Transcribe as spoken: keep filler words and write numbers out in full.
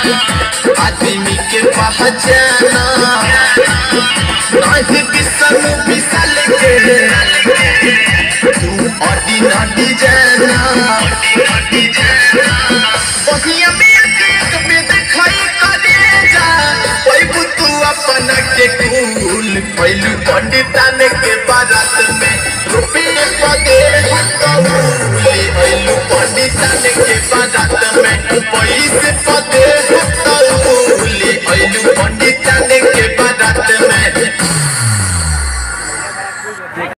आदमी के पहचाना नहीं बिसरू बिसल के तू अडी नडी जाना बहिया में एक में दिखाई करे जा ओए बुतू अपन के कूल पहलू पंडितान के बारात में रुपये पदे हटौले पहलू पंडितान के बारात में पैसे पदे